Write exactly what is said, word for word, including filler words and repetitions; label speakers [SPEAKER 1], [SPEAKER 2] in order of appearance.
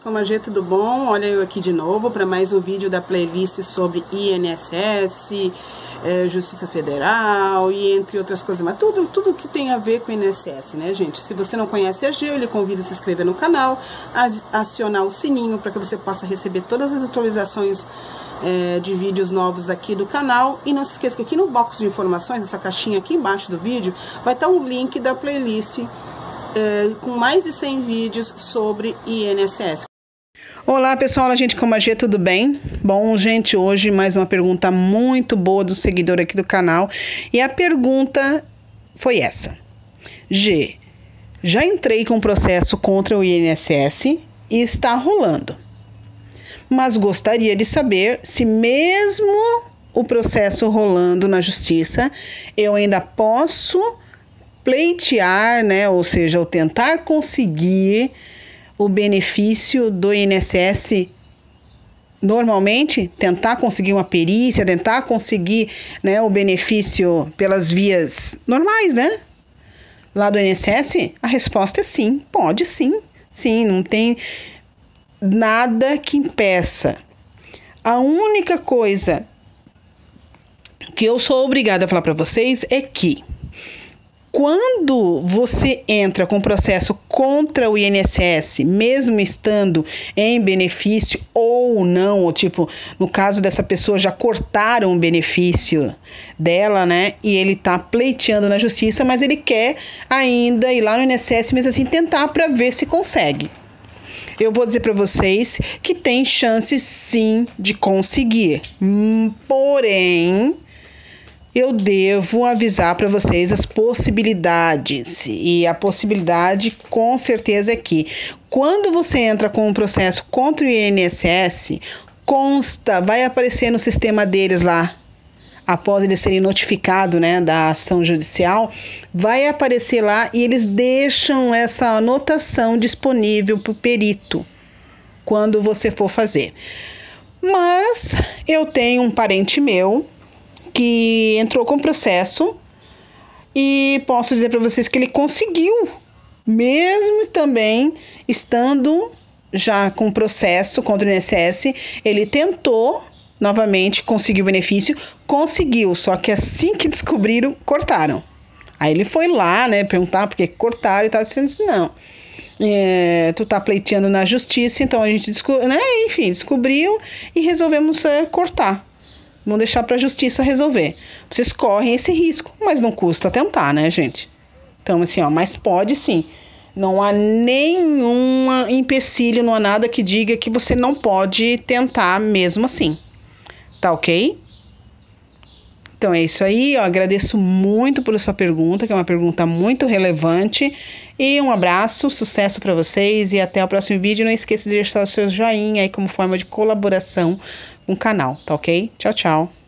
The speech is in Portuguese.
[SPEAKER 1] Como a gente, tudo bom? Olha eu aqui de novo para mais um vídeo da playlist sobre I N S S, é, Justiça Federal e entre outras coisas, mas tudo, tudo que tem a ver com o I N S S, né, gente? Se você não conhece a G, eu lhe convido a se inscrever no canal, a acionar o sininho para que você possa receber todas as atualizações é, de vídeos novos aqui do canal. E não se esqueça que aqui no box de informações, essa caixinha aqui embaixo do vídeo, vai estar um link da playlist é, com mais de cem vídeos sobre I N S S. Olá pessoal, a gente como a G, tudo bem? Bom, gente, hoje mais uma pergunta muito boa do seguidor aqui do canal. E a pergunta foi essa: G, já entrei com processo contra o I N S S e está rolando, mas gostaria de saber se mesmo o processo rolando na justiça, eu ainda posso pleitear, né, ou seja, eu tentar conseguir o benefício do I N S S normalmente, tentar conseguir uma perícia, tentar conseguir, né, o benefício pelas vias normais, né? Lá do I N S S, a resposta é sim, pode sim, sim, não tem nada que impeça. A única coisa que eu sou obrigada a falar para vocês é que quando você entra com processo contra o I N S S, mesmo estando em benefício ou não, ou tipo, no caso dessa pessoa já cortaram o benefício dela, né? E ele tá pleiteando na justiça, mas ele quer ainda ir lá no I N S S, mesmo assim, tentar para ver se consegue. Eu vou dizer para vocês que tem chance sim de conseguir, porém eu devo avisar para vocês as possibilidades. E a possibilidade, com certeza, é que quando você entra com um processo contra o I N S S, consta, vai aparecer no sistema deles lá, após eles serem notificados, né, da ação judicial, vai aparecer lá e eles deixam essa anotação disponível para o perito quando você for fazer. Mas eu tenho um parente meu que entrou com processo e posso dizer para vocês que ele conseguiu, mesmo também estando já com processo contra o I N S S, ele tentou novamente conseguir o benefício, conseguiu, só que assim que descobriram, cortaram. Aí ele foi lá, né, perguntar por que cortaram e tal, dizendo assim, não, é, tu tá pleiteando na justiça, então a gente, descobriu, né, enfim, descobriu e resolvemos é, cortar. Vamos deixar para a justiça resolver. Vocês correm esse risco, mas não custa tentar, né, gente? Então, assim, ó, mas pode sim. Não há nenhum empecilho, não há nada que diga que você não pode tentar mesmo assim. Tá ok? Então é isso aí, ó. Agradeço muito por sua pergunta, que é uma pergunta muito relevante. E um abraço, sucesso para vocês e até o próximo vídeo. Não esqueça de deixar o seu joinha aí como forma de colaboração com o canal, tá ok? Tchau, tchau.